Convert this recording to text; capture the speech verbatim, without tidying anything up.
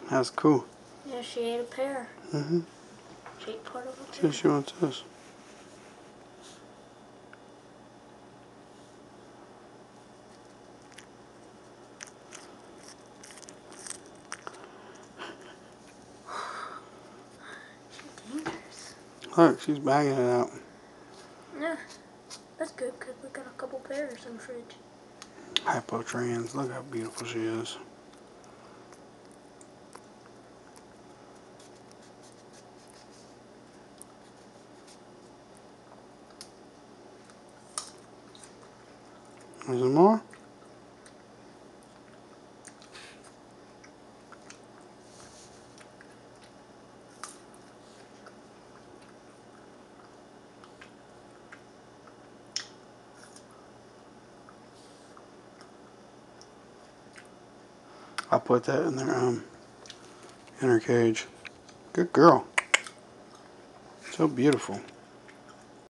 That's cool. Yeah, she ate a pear. Mm-hmm. She ate part of a pear. See what she wants this. She's dangerous. Look, she's bagging it out. Yeah, that's good because we got a couple pears in the fridge. Hypotrans. Look how beautiful she is. Is there more? I'll put that in their um in her cage. Good girl. So beautiful.